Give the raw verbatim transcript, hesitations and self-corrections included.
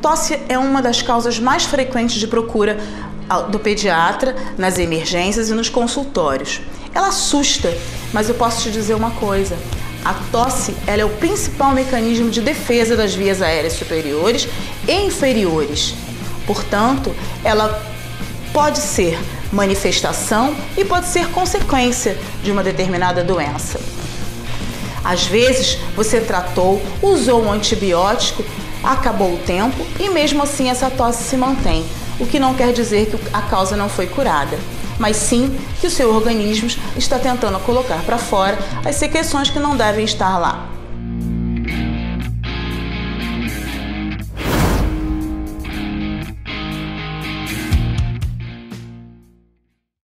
tosse é uma das causas mais frequentes de procura do pediatra nas emergências e nos consultórios. Ela assusta, mas eu posso te dizer uma coisa: a tosse ela é o principal mecanismo de defesa das vias aéreas superiores e inferiores. Portanto, ela pode ser manifestação e pode ser consequência de uma determinada doença. Às vezes, você tratou, usou um antibiótico, acabou o tempo e mesmo assim essa tosse se mantém, o que não quer dizer que a causa não foi curada, mas sim que o seu organismo está tentando colocar para fora as secreções que não devem estar lá.